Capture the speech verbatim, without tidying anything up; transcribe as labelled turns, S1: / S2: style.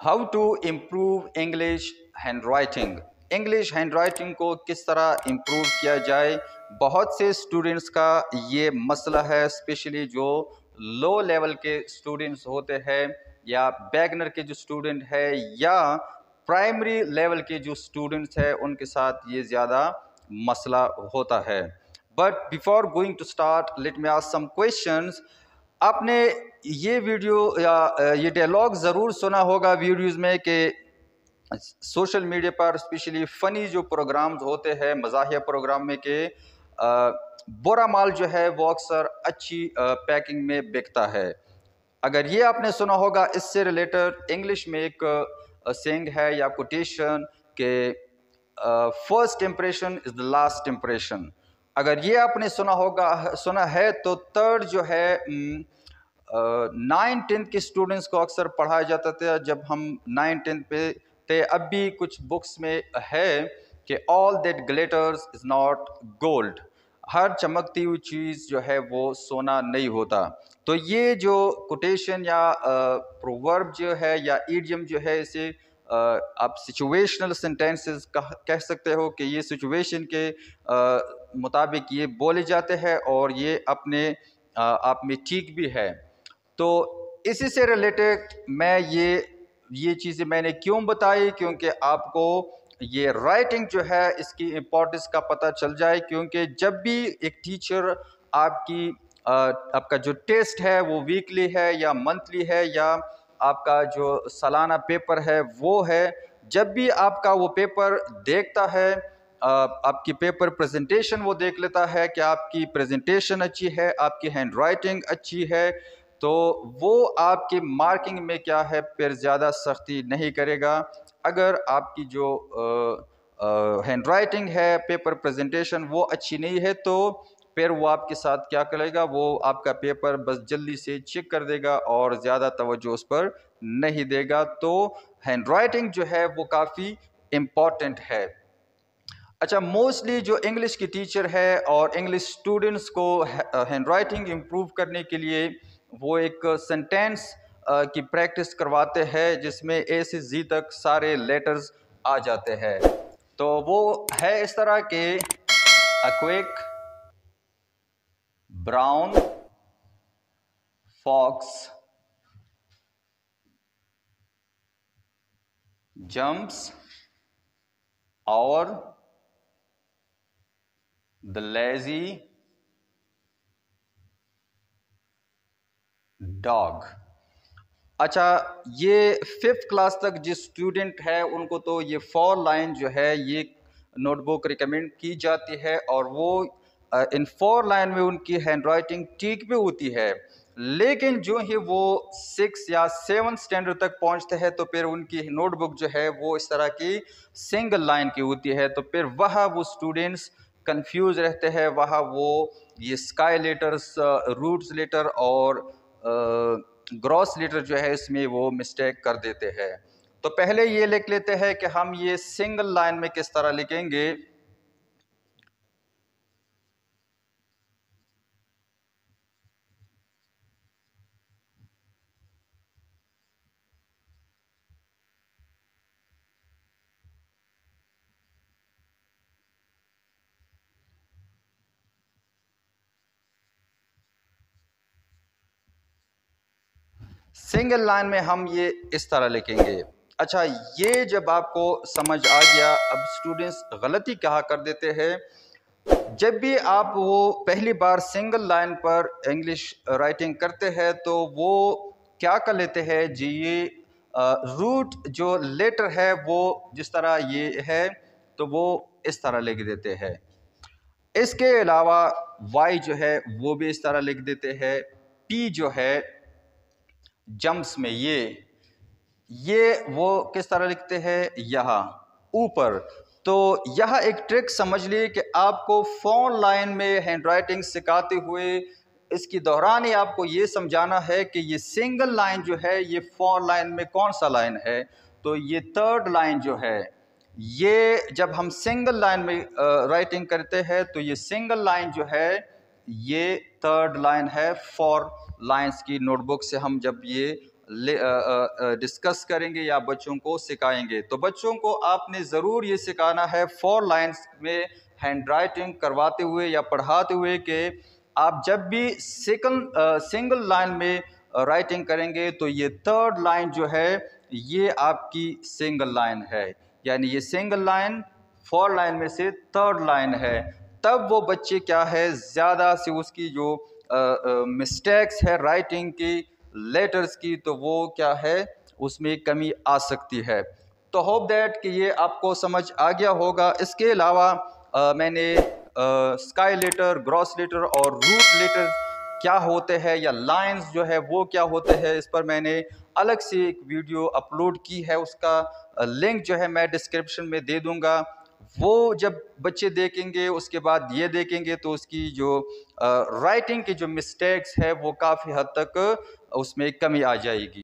S1: How to improve English handwriting. English handwriting को किस तरह इम्प्रूव किया जाए। बहुत से स्टूडेंट्स का ये मसला है, स्पेशली जो लो लेवल के स्टूडेंट्स होते हैं या बैगनर के जो स्टूडेंट है या प्राइमरी लेवल के जो स्टूडेंट्स हैं, उनके साथ ये ज़्यादा मसला होता है। But before going to start let me ask some questions. आपने ये वीडियो या ये डायलॉग ज़रूर सुना होगा वीडियोज़ में कि सोशल मीडिया पर स्पेशली फ़नी जो प्रोग्राम्स होते हैं, मज़ाहिया प्रोग्राम में के बुरा माल जो है वो अक्सर अच्छी पैकिंग में बिकता है। अगर ये आपने सुना होगा, इससे रिलेटेड इंग्लिश में एक सेइंग है या कोटेशन के first impression is the last impression. अगर ये आपने सुना होगा सुना है तो थर्ड जो है नाइन टेंथ के स्टूडेंट्स को अक्सर पढ़ाया जाता था जब हम नाइन टेंथ पे थे। अब भी कुछ बुक्स में है कि all that glitters is not gold. हर चमकती हुई चीज़ जो है वो सोना नहीं होता। तो ये जो कोटेशन या प्रोवर्ब जो है या इडियम जो है, इसे Uh, आप सिचुएशनल सेंटेंसेस कह सकते हो कि ये सिचुएशन के uh, मुताबिक ये बोले जाते हैं और ये अपने uh, आप में ठीक भी है। तो इसी से रिलेटेड मैं ये ये चीज़ें मैंने क्यों बताई, क्योंकि आपको ये राइटिंग जो है इसकी इम्पोर्टेंस का पता चल जाए। क्योंकि जब भी एक टीचर आपकी uh, आपका जो टेस्ट है वो वीकली है या मंथली है या आपका जो सालाना पेपर है वो है, जब भी आपका वो पेपर देखता है, आपकी पेपर प्रेजेंटेशन वो देख लेता है कि आपकी प्रेजेंटेशन अच्छी है, आपकी हैंड राइटिंग अच्छी है, तो वो आपकी मार्किंग में क्या है फिर ज़्यादा सख्ती नहीं करेगा। अगर आपकी जो हैंड राइटिंग है, पेपर प्रेजेंटेशन वो अच्छी नहीं है, तो फिर वो आपके साथ क्या करेगा, वो आपका पेपर बस जल्दी से चेक कर देगा और ज़्यादा तवज्जो उस पर नहीं देगा। तो हैंड राइटिंग जो है वो काफ़ी इम्पॉर्टेंट है। अच्छा, मोस्टली जो इंग्लिश की टीचर है और इंग्लिश स्टूडेंट्स को हैंड राइटिंग इम्प्रूव करने के लिए वो एक सेंटेंस की प्रैक्टिस करवाते हैं जिसमें ए से जी तक सारे लेटर्स आ जाते हैं। तो वो है इस तरह के a quick brown fox jumps over the lazy dog। अच्छा, ये फिफ्थ क्लास तक जिस स्टूडेंट है उनको तो ये फोर लाइन जो है ये नोटबुक रिकमेंड की जाती है और वो इन फोर लाइन में उनकी हैंड राइटिंग ठीक भी होती है। लेकिन जो ही वो सिक्स या सेवन स्टैंडर्ड तक पहुंचते हैं तो फिर उनकी नोटबुक जो है वो इस तरह की सिंगल लाइन की होती है। तो फिर वहाँ वो स्टूडेंट्स कंफ्यूज रहते हैं, वहाँ वो ये स्काई लेटर्स, रूट्स लेटर और ग्रॉस लेटर जो है इसमें वो मिस्टेक कर देते हैं। तो पहले ये लिख लेते हैं कि हम ये सिंगल लाइन में किस तरह लिखेंगे। सिंगल लाइन में हम ये इस तरह लिखेंगे। अच्छा, ये जब आपको समझ आ गया, अब स्टूडेंट्स गलती क्या कर देते हैं, जब भी आप वो पहली बार सिंगल लाइन पर इंग्लिश राइटिंग करते हैं तो वो क्या कर लेते हैं जी, ये रूट जो लेटर है वो जिस तरह ये है तो वो इस तरह लिख देते हैं। इसके अलावा वाई जो है वो भी इस तरह लिख देते हैं। पी जो है जम्प्स में ये ये वो किस तरह लिखते हैं, यहाँ ऊपर। तो यह एक ट्रिक समझ लिए कि आपको फोर लाइन में हैंड राइटिंग सिखाते हुए इसकी दौरान ही आपको ये समझाना है कि ये सिंगल लाइन जो है ये फोर लाइन में कौन सा लाइन है। तो ये थर्ड लाइन जो है, ये जब हम सिंगल लाइन में राइटिंग करते हैं तो ये सिंगल लाइन जो है ये थर्ड लाइन है। फोर लाइंस की नोटबुक से हम जब ये डिस्कस करेंगे या बच्चों को सिखाएंगे। तो बच्चों को आपने ज़रूर ये सिखाना है फोर लाइन्स में हैंड राइटिंग करवाते हुए या पढ़ाते हुए कि आप जब भी सेकंड सिंगल लाइन में राइटिंग करेंगे तो ये थर्ड लाइन जो है ये आपकी सिंगल लाइन है, यानी ये सिंगल लाइन फोर लाइन में से थर्ड लाइन है। तब वो बच्चे क्या है ज़्यादा से उसकी जो मिस्टेक्स है राइटिंग की, लेटर्स की, तो वो क्या है उसमें कमी आ सकती है। तो होप दैट कि ये आपको समझ आ गया होगा। इसके अलावा मैंने स्काई लेटर, ग्रॉस लेटर और रूट लेटर क्या होते हैं या लाइंस जो है वो क्या होते हैं, इस पर मैंने अलग से एक वीडियो अपलोड की है। उसका लिंक जो है मैं डिस्क्रिप्शन में दे दूंगा। वो जब बच्चे देखेंगे उसके बाद ये देखेंगे तो उसकी जो राइटिंग की जो मिस्टेक्स है वो काफ़ी हद तक उसमें कमी आ जाएगी।